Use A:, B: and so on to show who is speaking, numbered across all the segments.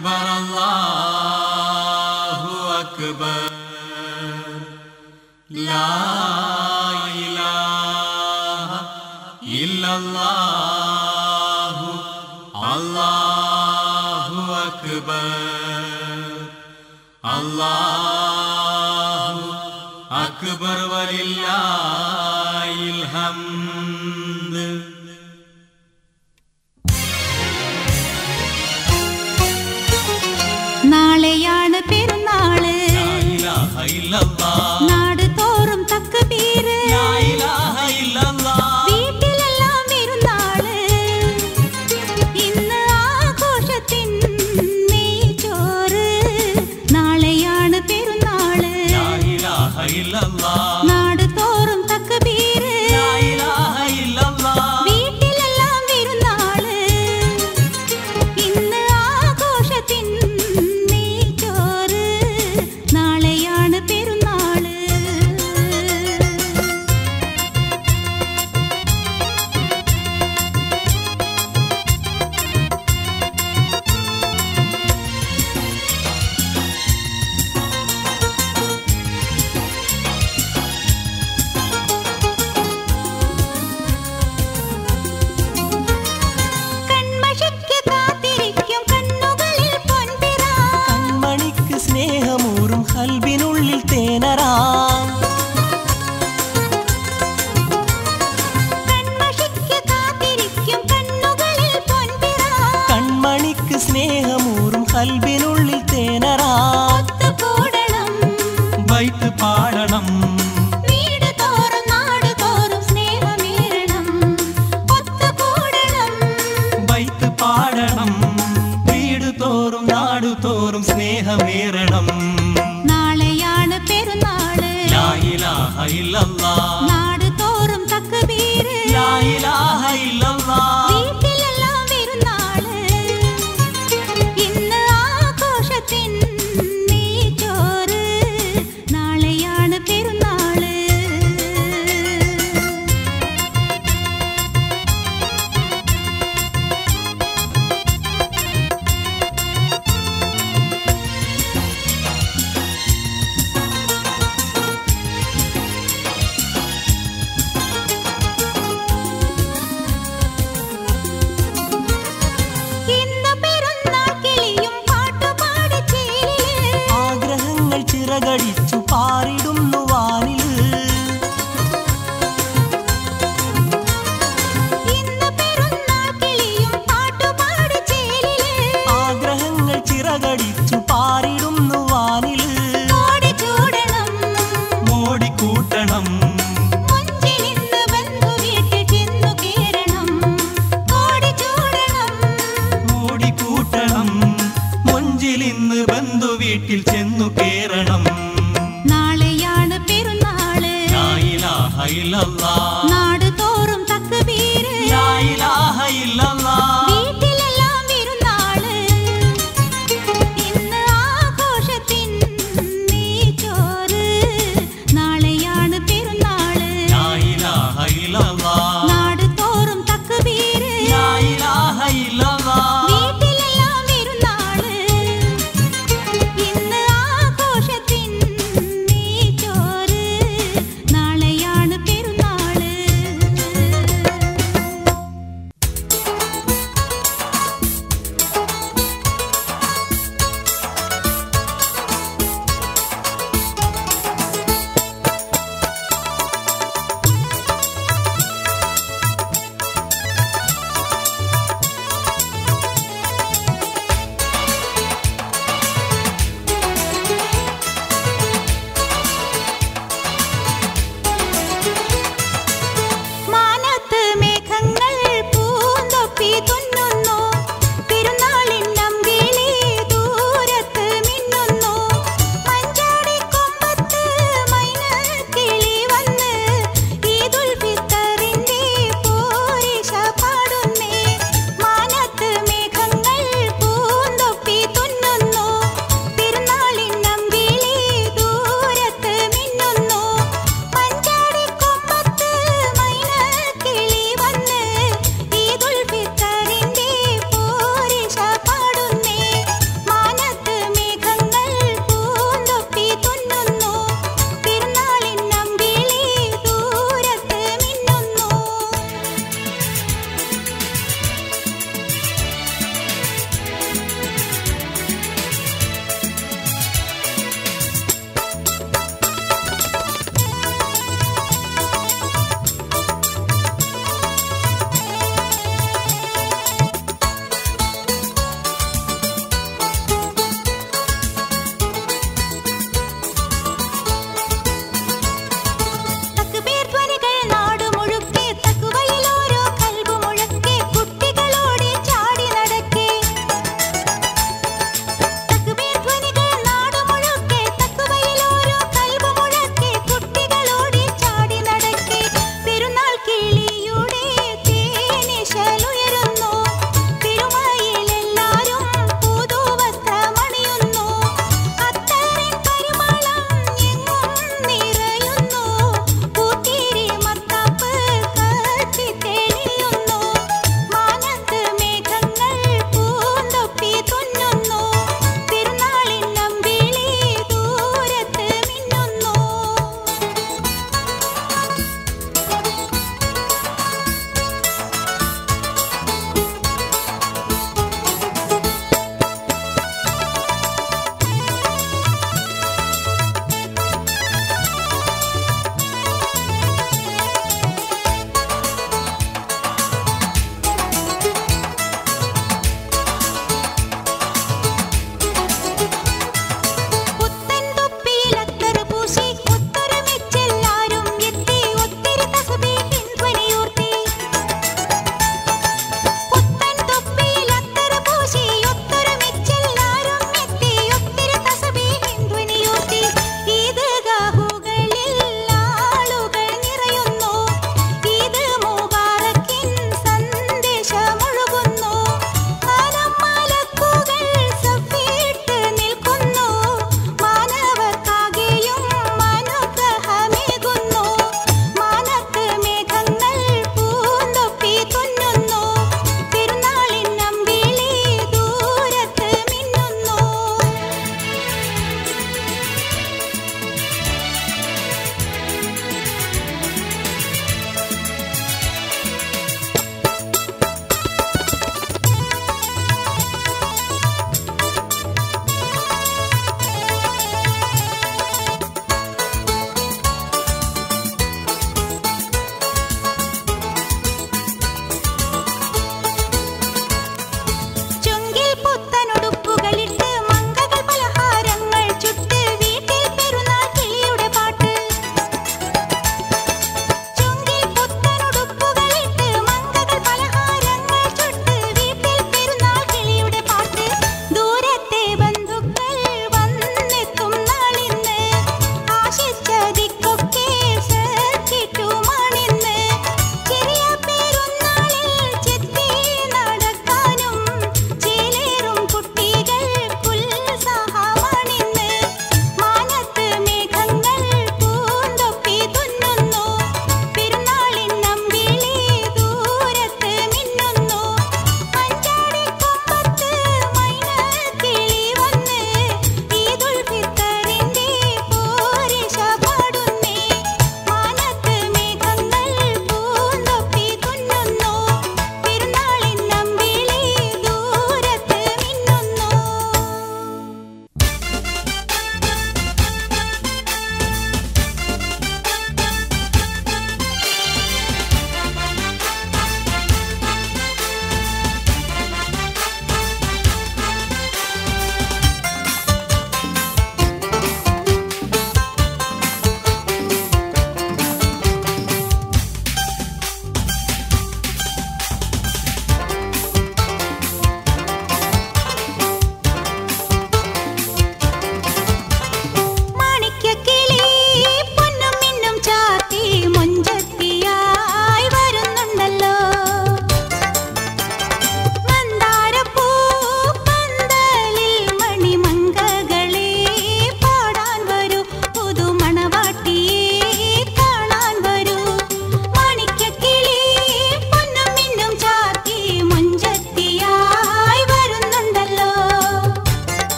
A: أكبر الله أكبر لا إله إلا الله الله أكبر الله أكبر ولله الحمد.
B: നാളെയാണ് പെരുന്നാള്, നാട് തോറും തക്ബീര്, വീട്ടിലെല്ലാം പെരുന്നാള്, ഇന്ന് ആഘോഷത്തിൻ നെയ്ച്ചോറ്. നാളെയാണ് പെരുന്നാള്, നാട് തോറും തക്ബീര്, വീട്ടിലെല്ലാം പെരുന്നാള്, ഇന്ന് ആഘോഷത്തിൻ നെയ്ച്ചോറ്. നാളെയാണ് പെരുന്നാള്. കൺമഷിക്ക് കാത്തിരിക്കും കണ്ണുകളിൽ പൊൻപിറ,
C: കൺമണിക്ക് സ്നേഹമൂറും കൽബിനുള്ളിൽ തേനറാം.
B: കൺമഷിക്ക് കാത്തിരിക്കും കണ്ണുകളിൽ പൊൻപിറ,
C: കൺമണിക്ക് സ്നേഹമൂറും കൽബിനുള്ളിൽ തേനറാം.
B: ഒത്തുകൂടണം
A: ബൈത്ത് പാടണം
B: വീട് തോറും നാട് തോറും സ്നേഹമേറണം. ഒത്തുകൂടണം
A: ബൈത്ത് പാടണം വീട് തോറും നാടു തോറും സ്നേഹമേറണം.
B: നാളെയാണ് പെരുന്നാള്,
A: ലാ ഇലാഹ ഇല്ലല്ലാഹ്
B: നാട് തോറും തക്ബീര്,
A: ലാ ഇലാഹ ഇല്ലല്ലാഹ്
B: വീട്ടിലെല്ലാം പെരുന്നാള്, ഇന്ന് ആഘോഷത്തിൻ നെയ്ച്ചോറ്. നാളെയാണ് പെരുന്നാള്.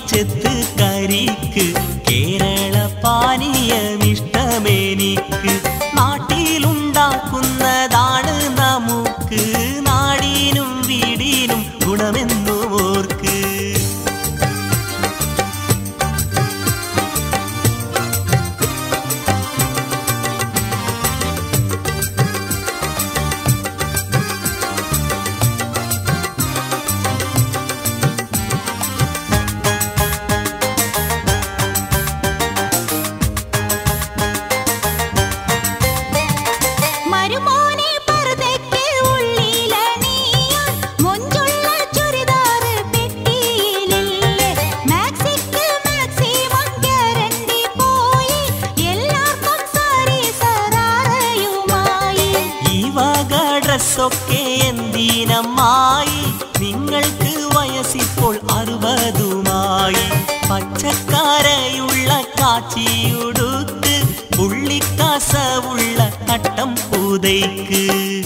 C: ചെത്ത് കരിക്ക് കേരള പാനീയമിഷ്ടമേനിക്ക് നാട്ടിലുണ്ടാക്കുന്നതാണ് നമുക്ക് നാടിനും വീടിനും ഗുണമെന്നു ഓർക്ക് ഒക്കെ എന്തിനമ്മായി നിങ്ങൾക്ക് വയസ്സിപ്പോൾ 60 പച്ചക്കാരയുള്ള കാച്ചിയുടുത്ത് പുള്ളിക്കാസവുള്ള കട്ടം പൂതയ്ക്ക്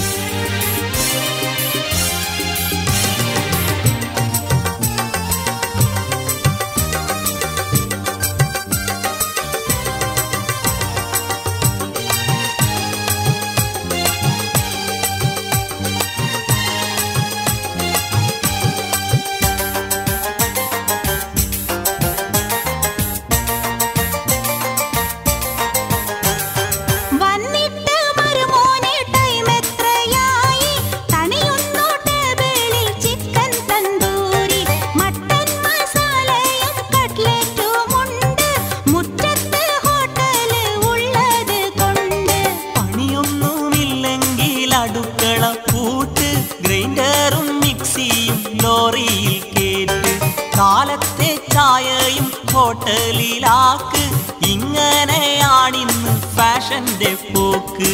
C: ഗ്രൈൻഡറും മിക്സിയും ലോറിയിൽ കേട്ട് കാലത്തെ ചായയും ഹോട്ടലിലാക്ക് ഇങ്ങനെയാണിന്ന് ഫാഷന്റെ പോക്ക്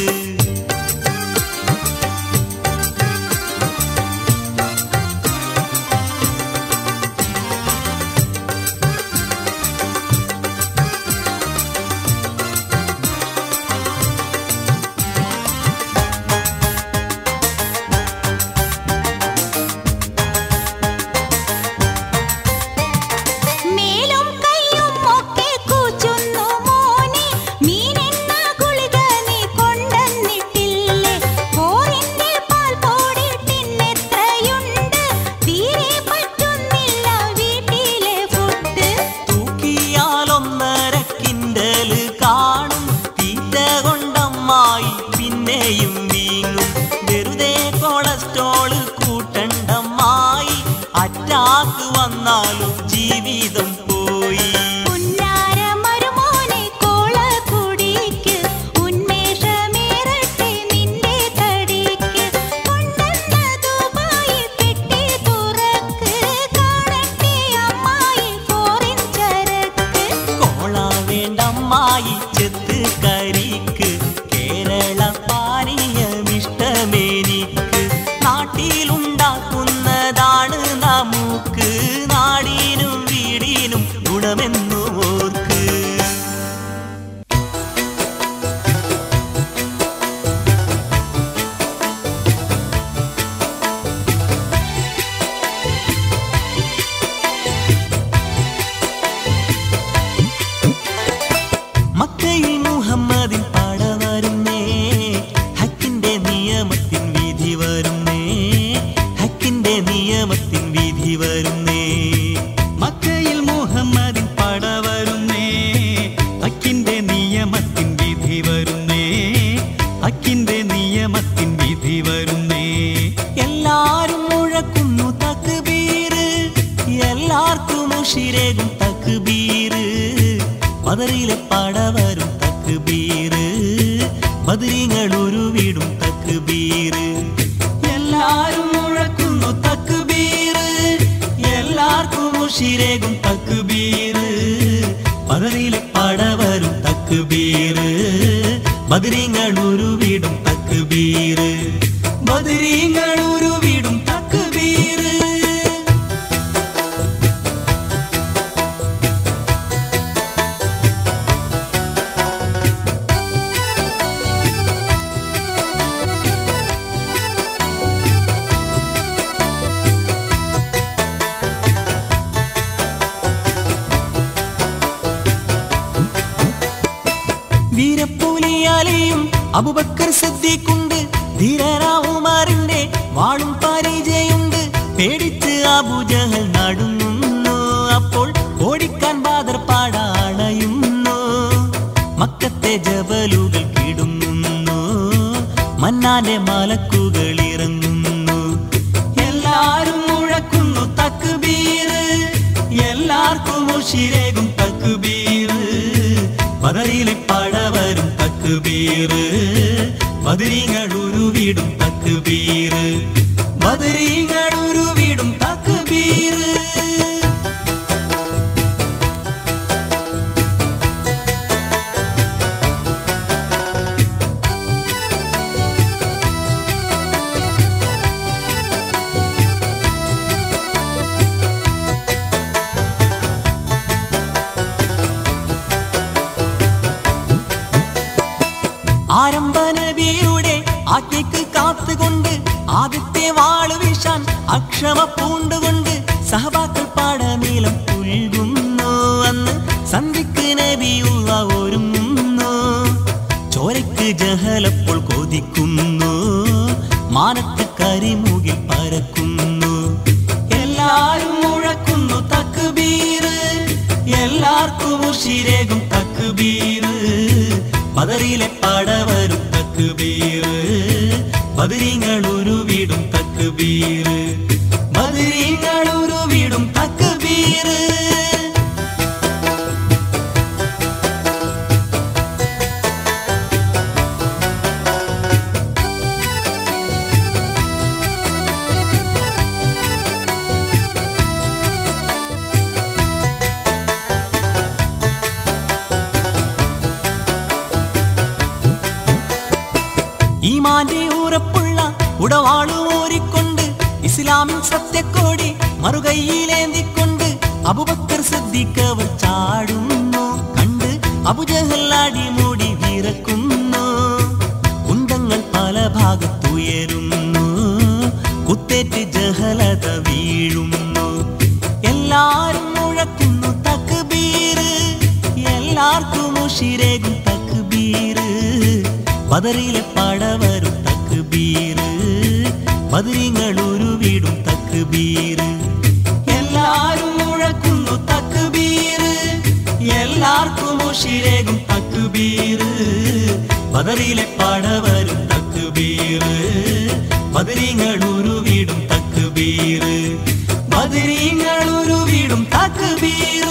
C: അറ്റാക്ക് വന്നാലും ജീവിതം പോയി
B: പുന്നാരമരുമോനെ കോള കുടിക്ക് ഉന്മേഷമേറട്ടെ നിന്റെ തടിക്ക് കൊണ്ടെന്ന ദുബായി പെട്ടി തുറക്ക് കാണട്ടെ അമ്മായി ഫോറിൻ ചരക്ക്
C: കോള വേണ്ടമ്മായി ചെത്ത് കരിക്ക് കേരള പാനീയമിഷ്ടമേനിക്ക് നാട്ടിലുണ്ടാക്കുന്നതാണ് നമുക്ക് നാടിനും വീടിനും ഗുണമെന്നു ഓർക്ക് മക്കയിൽ മുഹമ്മദിൻ പാട വരുന്നേ ഹക്കിന്റെ നിയമത്തിൻ വിധി വരുന്നേ ഹക്കിന്റെ നിയമത്തിൻ വിധി വരുന്നേ
A: മക്കയിൽ മുഹമ്മദിൻ പട വരുന്നേ ഹക്കിന്റെ നിയമത്തിൻ വിധി വരുന്നേ ഹക്കിന്റെ നിയമത്തിൻ വിധി വരുന്നേ
C: എല്ലാരും മുഴക്കുന്നു തക്ബീര് എല്ലാവർക്കും ഉഷിരേകും തക്ബീര് ബദറിലെ പട വരും തക്ബീര് ബദരീങ്ങൾ ഉരുവിടും തക്ബീര് എല്ലാരും മുഴക്കുന്നു തക്ബീര് എല്ലാവർക്കും ഉഷിരേകും തക്ബീര് ബദറിലെ പട വരും തക്ബീര് ബദരീങ്ങൾ ഉരുവിടും തക്ബീര് ബദരീങ്ങൾ ഉരുവിടും തക്ബീര് അബൂബക്കർ സിദ്ദീഖുണ്ട്, ധീരനാ ഉമറിന്റെ വാളും പരിചയുണ്ട്. പേടിച്ച് അബൂജഹൽ നടുങ്ങുന്നു, അപ്പോൾ ഓടിക്കാൻ ബദർ പടയണയുന്നു. മക്കത്തെ ജബലുകൾ കിടുങ്ങുന്നു, മന്നാന്റെ മലക്കുകൾ ഇറങ്ങുന്നു. എല്ലാരും മുഴക്കുന്നു തക്ബീർ, എല്ലാവർക്കും ഉശിരേകും തക്ബീർ. ബദറിലെ പടവരും തക്ബീർ, ബദരീങ്ങൾ ഉരുവിടും തക്ബീർ, ബദരീങ്ങൾ ഉരുവിടും തക്ബീർ. ആരംഭ നബിയുടെ ആജ്ഞയ്ക്ക് കാത്തുകൊണ്ട് ആദ്യത്തെ വാള് വീശാൻ അക്ഷമ പൂണ്ടുകൊണ്ട് സഹബാക്കൾ പാടനീളം പുൽകുന്നു. അന്ന് സന്ധിക്ക് നബിയുള്ള ഒരുങ്ങുന്നു, ചോരയ്ക്ക് ജഹലപ്പോൾ കൊതിക്കുന്നു, മാനത്ത് കരിമുകിൽ പരക്കുന്നു. എല്ലാരും മുഴക്കുന്നു തക്ബീർ, എല്ലാവർക്കും ഉശിരേകും തക്ബീർ. ബദറിലെ പടവരും തക്ബീർ, ബദരീങ്ങൾ ഉരുവിടും തക്ബീർ, ബദരീങ്ങൾ ഉരുവിടും തക്ബീർ. ഈമാന്റെ ഉറപ്പുള്ള ഉടവാളു ഓരിക്കൊണ്ട് ഇസ്ലാമിൻ സത്യക്കോടി മറുകൈയിലേന്തിക്കൊണ്ട് അബൂബക്കർ സിദ്ദീഖ് അവർ ചാടുന്നു. കണ്ട് അബൂജഹൽ അടിമുടി വിറക്കുന്നു, കുന്തങ്ങൾ പല ഭാഗത്തുയരുന്നു, കുത്തേറ്റ് ജഹലത വീഴുന്നു. എല്ലാരും മുഴക്കുന്നു തക്ബീർ, എല്ലാവർക്കും ഉശിരേകും തക്ബീർ. ബദറിലെ പടവരും തക്ബീർ, ബദരീങ്ങൾ ഉരുവിടും തക്ബീർ. എല്ലാരും മുഴക്കുന്നു തക്ബീർ, എല്ലാവർക്കും ഉശിരേകും തക്ബീർ. ബദറിലെ പടവരും തക്ബീർ, ബദരീങ്ങൾ ഉരുവിടും തക്ബീർ, ബദരീങ്ങൾ ഉരുവിടും തക്ബീർ.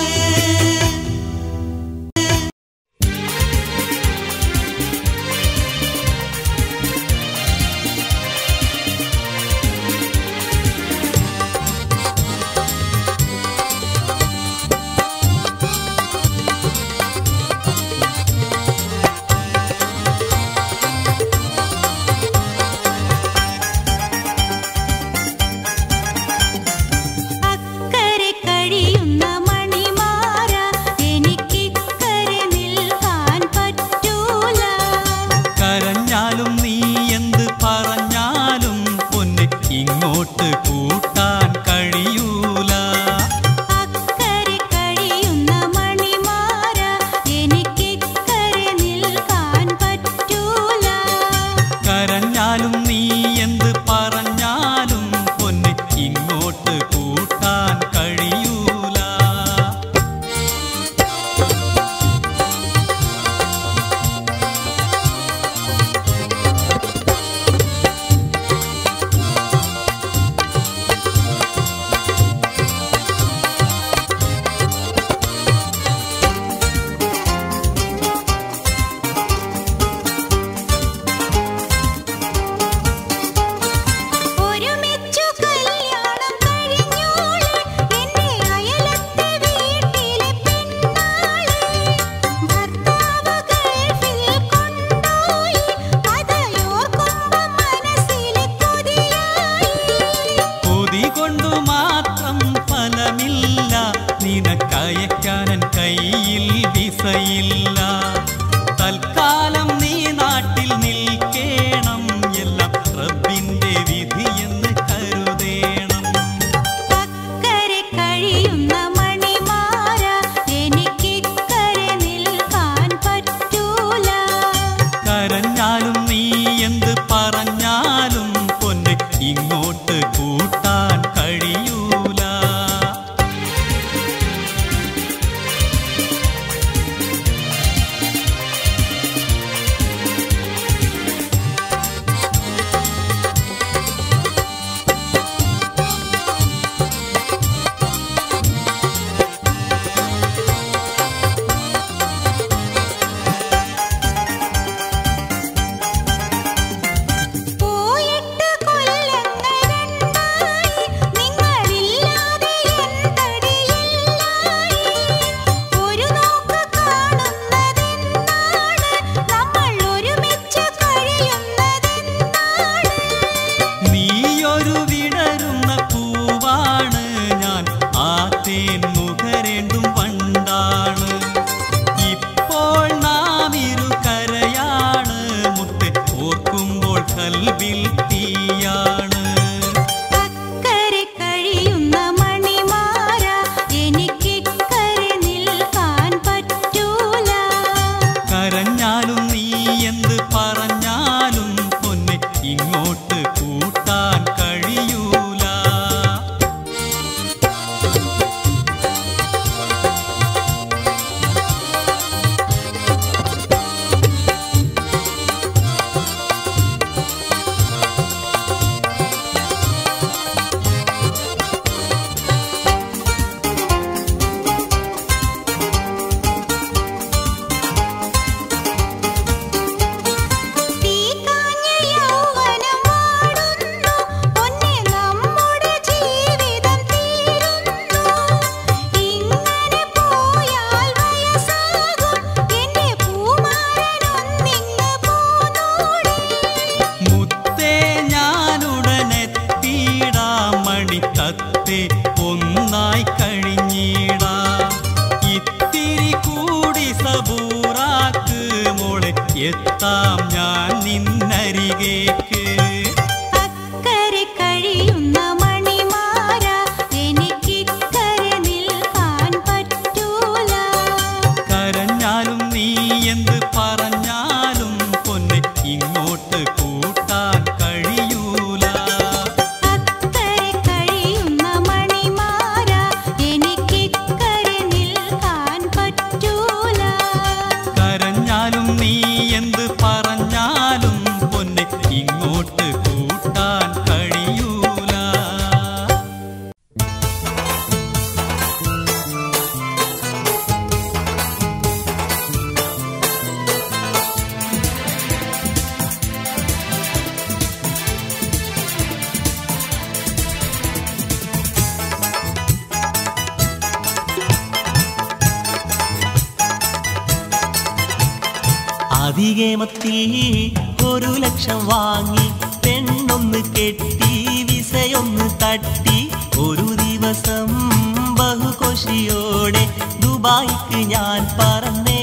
C: അതികേമത്തിൽ 1,00,000 വാങ്ങി പെണ്ണൊന്ന് കെട്ടി വിസയൊന്ന് തട്ടി ഒരു ദിവസം ബഹുഖുഷിയോടെ ദുബായിക്ക് ഞാൻ പറന്നേ.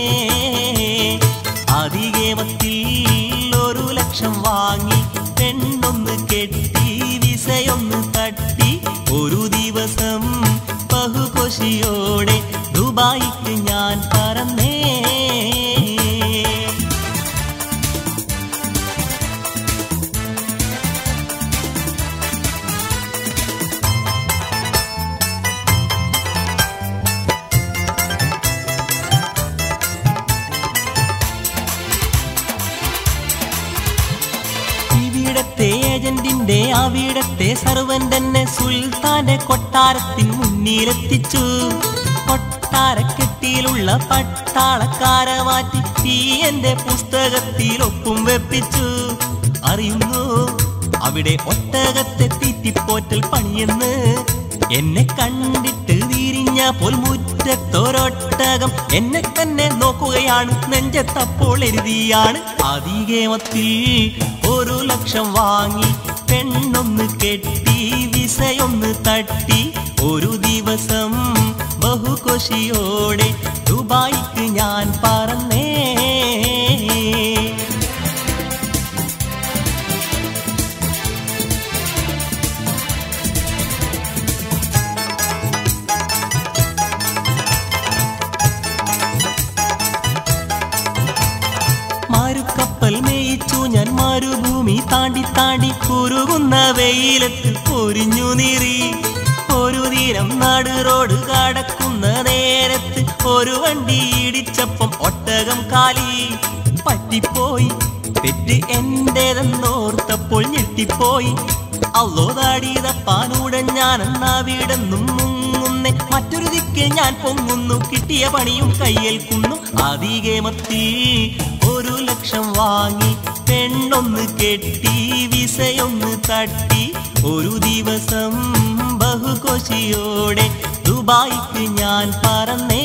C: അതികേമത്തിൽ 1,00,000 വാങ്ങി പെണ്ണൊന്ന് കെട്ടി വിസയൊന്ന് തട്ടി ഒരു ദിവസം ബഹുഖുഷിയോടെ ദുബായിക്ക് ഞാൻ പറന്നേ. ഇവിടത്തെ ഏജന്റിന്റെ അവിടത്തെ സർവന്റെന്നെ സുൽത്താന്റെ കൊട്ടാരത്തിൻ മുന്നിലെത്തിച്ചു. കൊട്ടാരക്കെട്ടിയിലുള്ള പട്ടാളക്കാരെ മാറ്റി ഈ എന്റെ പുസ്തകത്തിൽ ഒപ്പും വെപ്പിച്ചു. അറിയുന്നു അവിടെ ഒട്ടകത്തെ തീറ്റിപ്പോറ്റൽ പണിയെന്ന്. എന്നെ കണ്ടിട്ട് തിരിഞ്ഞപ്പോൾ മുറ്റത്തൊരൊട്ടകം എന്നെ തന്നെ നോക്കുകയാണ്. നെഞ്ചത്തപ്പോൾ എഴുതിയാണ് അതികേമത്തിൽ 1,00,000 വാങ്ങി പെണ്ണൊന്ന് കെട്ടി വിസയൊന്ന് തട്ടി ഒരു ദിവസം ബഹുഖുഷിയോടെ ദുബായിക്ക് ഞാൻ പറന്നേ. മരുക്കപ്പൽ മേയിച്ചു ഞാൻ മരുഭൂമി താണ്ടി താണ്ടി കുരുകുന്ന വെയിലത്ത് പൊരിഞ്ഞു നീറി. ഒരു ദിനം നടു റോഡ് കടക്കുന്ന നേരത്ത് ഒരു വണ്ടി ഇടിച്ചപ്പം ഒട്ടകം കാലി പറ്റിപ്പോയി. തെറ്റ് എന്റേതെന്നോർത്തപ്പോൾ ഞെട്ടിപ്പോയി. അല്ലോ താടിയതപ്പാനൂടെ ഞാൻ എന്നാവിടെന്നും മുങ്ങുന്നേ. മറ്റൊരു ദിക്ക് ഞാൻ പൊങ്ങുന്നു, കിട്ടിയ പണിയും കയ്യേൽക്കുന്നു. അതികേമത്തിൽ 1,00,000 വാങ്ങി പെണ്ണൊന്ന് കെട്ടി വിസയൊന്ന് തട്ടി ഒരു ദിവസം ബഹുഖുഷിയോടെ ദുബായിക്ക് ഞാൻ പറന്നേ.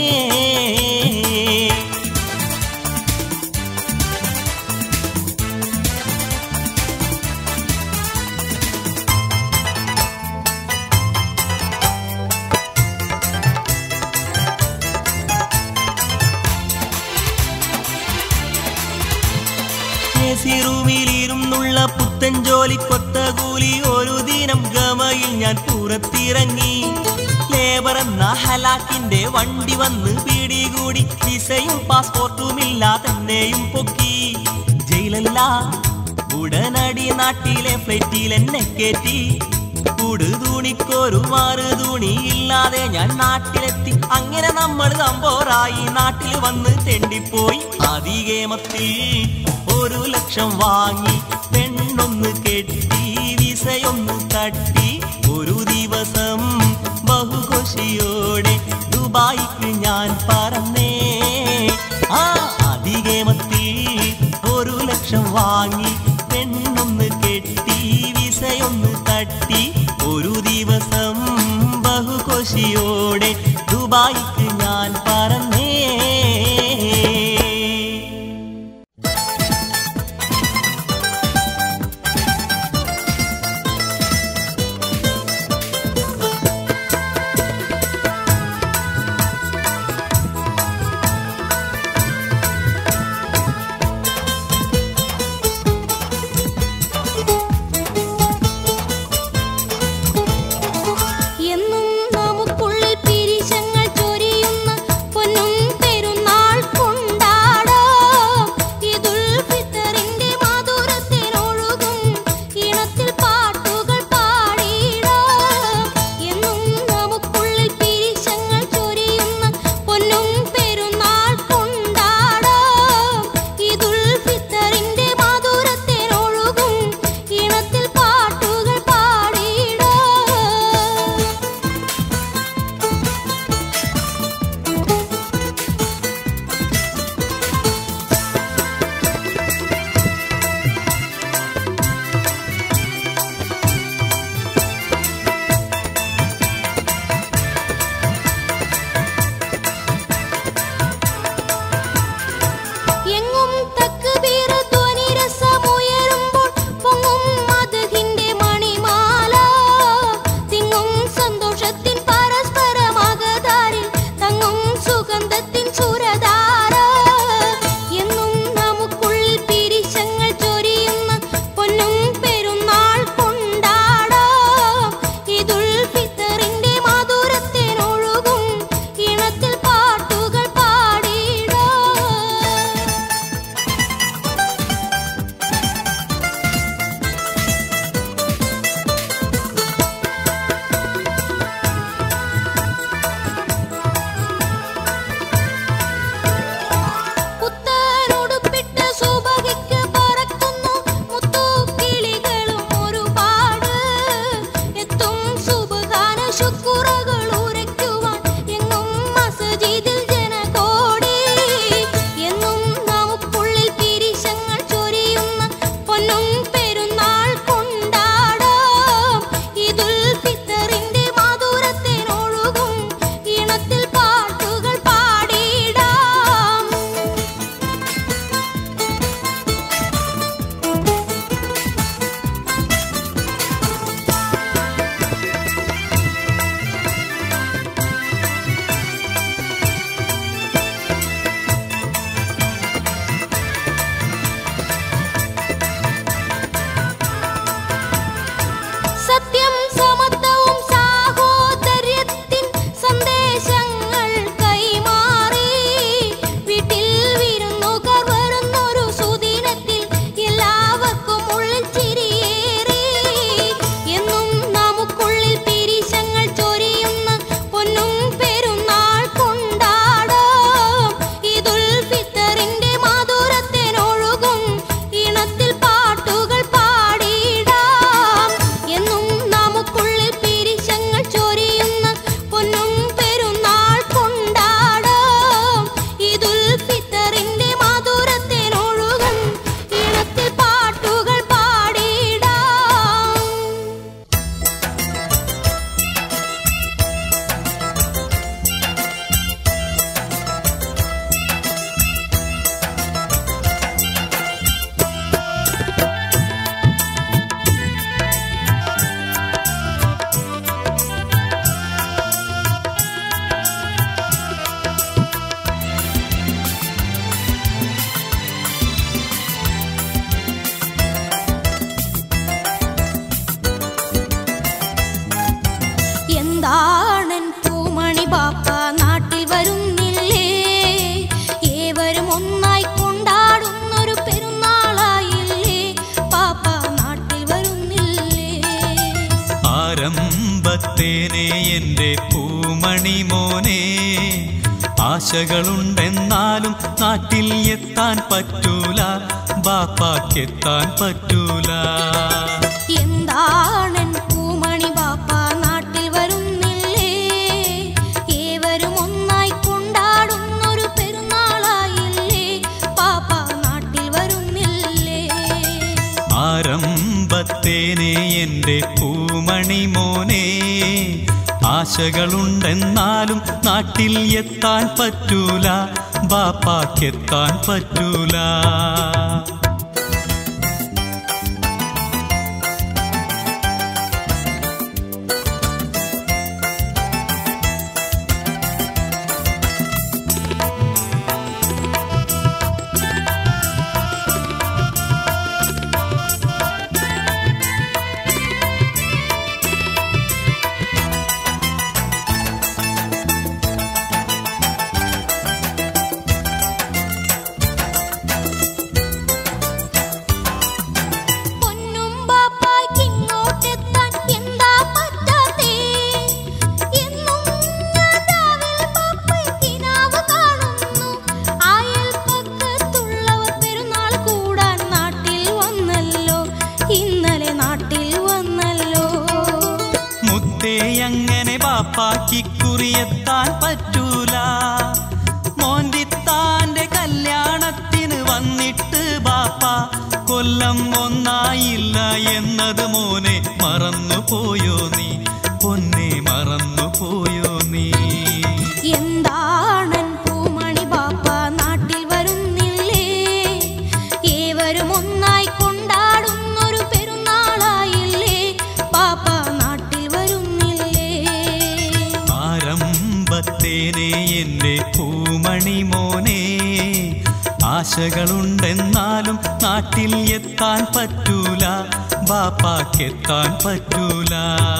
C: റൂമിലിരുന്നുള്ള പുത്തൻ ജോലിക്കൊത്ത കൂലി ഒരു ദിനം ഗമയിൽ ഞാൻ പുറത്തിറങ്ങി. ലേബർ എന്ന ഹലാക്കിന്റെ വണ്ടി വന്ന് പിടികൂടി. വിസയും പാസ്പോർട്ടുമില്ലാതെ എന്നെയും പൊക്കി. ജയിലല്ല ഉടനടി നാട്ടിലെ ഫ്ലൈറ്റിൽ എന്നെ കയറ്റി. കൂടുതൂണിക്കൊരു മാറുതൂണിയില്ലാതെ ഞാൻ നാട്ടിലെത്തി. അങ്ങനെ നമ്മൾ തമ്പോറായി നാട്ടിൽ വന്ന് തെണ്ടിപ്പോയി. അതികേമത്തിൽ 1,00,000 വാങ്ങി പെണ്ണൊന്ന് കെട്ടി വിസയൊന്ന് തട്ടി ഒരു ദിവസം ബഹുഖുഷിയോടെ ദുബായിക്ക് ഞാൻ പറന്നേ. അതികേമത്തിൽ 1,00,000 വാങ്ങി പെണ്ണൊന്ന് കെട്ടി വിസയൊന്ന് തട്ടി ഒരു ദിവസം ബഹുഖുഷിയോടെ ദുബായിക്ക് ഞാൻ പറന്നേ.
B: എന്നും നമുക്കുള്ളിൽ പിരിശങ്ങൾ ചൊരിയും
A: ആരംഭത്തേനെ എൻ്റെ പൂമണി മോനെ, ആശകളുണ്ടെന്നാലും നാട്ടിൽ എത്താൻ പറ്റൂല, ബാപ്പാക്കെത്താൻ പറ്റൂല.
B: എന്താണൻ പൂമണി ബാപ്പ നാട്ടിൽ വരുന്നില്ലേ, ഏവരും ഒന്നായി കൊണ്ടാടുന്നൊരു പെരുന്നാളായില്ലേ, ബാപ്പ നാട്ടിൽ വരുന്നില്ലേ.
A: ആരംഭത്തേനെ എൻ്റെ പൂമണി മോനെ, ആശകളുണ്ടെന്നാലും നാട്ടിൽ എത്താൻ പറ്റൂല, ബാപ്പാക്കെത്താൻ പറ്റൂല. അങ്ങനെ ബാപ്പാക്കിക്കുറിയെത്താൻ പറ്റൂല, മോന്തിത്താന്റെ കല്യാണത്തിന് വന്നിട്ട് ബാപ്പ കൊല്ലം ഒന്നായില്ല എന്നത് മോനെ മറന്നുപോയോ നീ, പൊന്നെ മറന്നുപോയോ നീ.
B: എന്താണൻ പൂമണി ബാപ്പ നാട്ടിൽ വരുന്നില്ലേ, ഏവരും ഒന്നായി കൊണ്ടാടുന്നൊരു പെരുന്നാളായില്ലേ, ബാപ്പ നാട്ടിൽ വരുന്നില്ലേ.
A: ആരംഭത്തേനെ എൻ്റെ പൂമണി മോനെ, ആശകളുണ്ടെന്നാലും നാട്ടിൽ എത്താൻ പറ്റൂല, ബാപ്പാക്കെത്താൻ പറ്റൂല.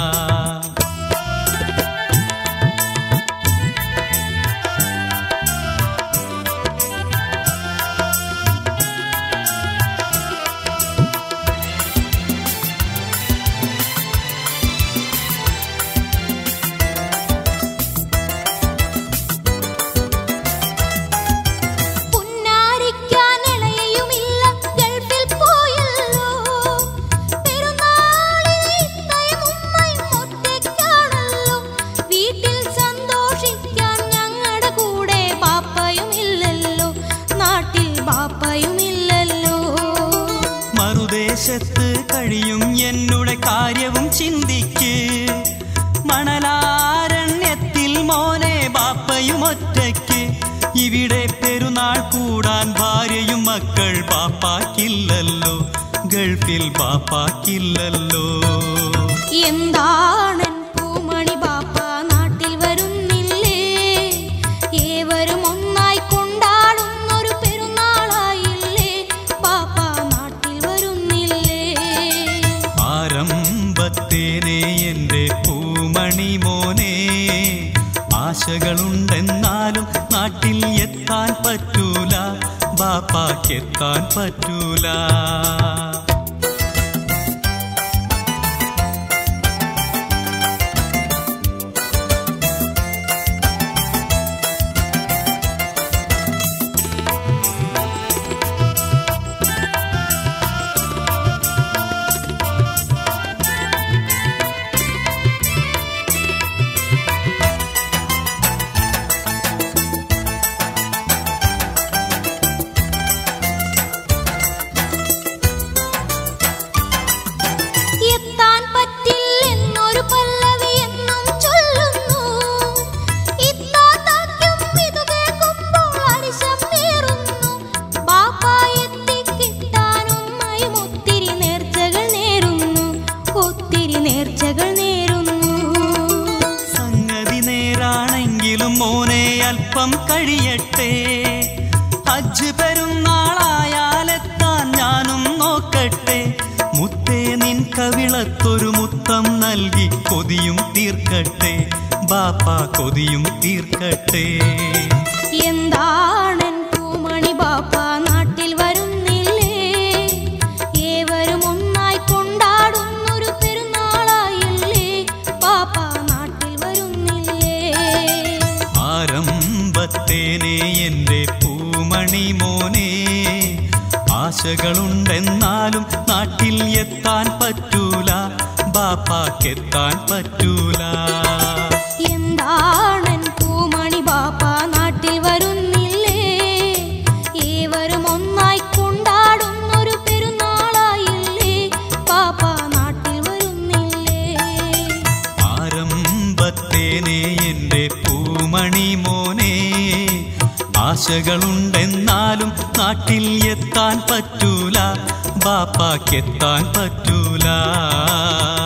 A: മറുദേശത്ത് കഴിയും എന്നുടെ കാര്യവും ചിന്തിക്ക്, മണലാരണ്യത്തിൽ മോനെ ബാപ്പയും ഒറ്റയ്ക്ക്, ഇവിടെ പെരുന്നാൾ കൂടാൻ ഭാര്യയും മക്കൾ ബാപ്പാക്കില്ലല്ലോ, ഗൾഫിൽ ബാപ്പാക്കില്ലല്ലോ.
B: എന്താണൻ പൂമണി ബാപ്പ നാട്ടിൽ വരുന്നില്ലേ, ഏവരും ഒന്നായി കൊണ്ടാടുന്നൊരു പെരുന്നാളായില്ലേ, ബാപ്പ നാട്ടിൽ വരുന്നില്ലേ.
A: ആരംഭത്തേനെ എൻ്റെ പൂമണി മോനെ, ആശകളുണ്ടെന്നാലും നാട്ടിൽ എത്താൻ പറ്റൂല, ബാപ്പാക്കെത്താൻ പറ്റൂല. സംഗതി നേരാണെങ്കിലും മോനെ അല്പം കഴിയട്ടെ, ഹജ്ജ് പെരുന്നാളായാലെത്താൻ ഞാനും നോക്കട്ടെ, മുത്തേ നിൻ കവിളത്തൊരു മുത്തം നൽകി കൊതിയും തീർക്കട്ടെ, ബാപ്പ കൊതിയും തീർക്കട്ടെ.
B: എന്താണൻ പൂമണി ബാപ്പ നാട്ടിൽ വരുന്നില്ലേ, ഏവരും ഒന്നായി കൊണ്ടാടുന്നൊരു പെരുന്നാളായില്ലേ,
A: ആശകളുണ്ടെന്നാലും നാട്ടിൽ എത്താൻ പറ്റൂല, ബാപ്പാക്കെത്താൻ പറ്റൂല.
B: എന്താണൻ പൂമണി ബാപ്പ നാട്ടിൽ വരുന്നില്ലേ? ഏവരും ഒന്നായി കൊണ്ടാടുന്നൊരു പെരുന്നാളായില്ലേ? ബാപ്പ നാട്ടിൽ വരുന്നില്ലേ?
A: ആരംഭത്തേനെ എൻ്റെ പൂമണി മോനെ, ആശകളുണ്ടെന്നാലും നാട്ടിൽ എത്താൻ പറ്റൂല, ബാപ്പാക്കെത്താൻ പറ്റൂല.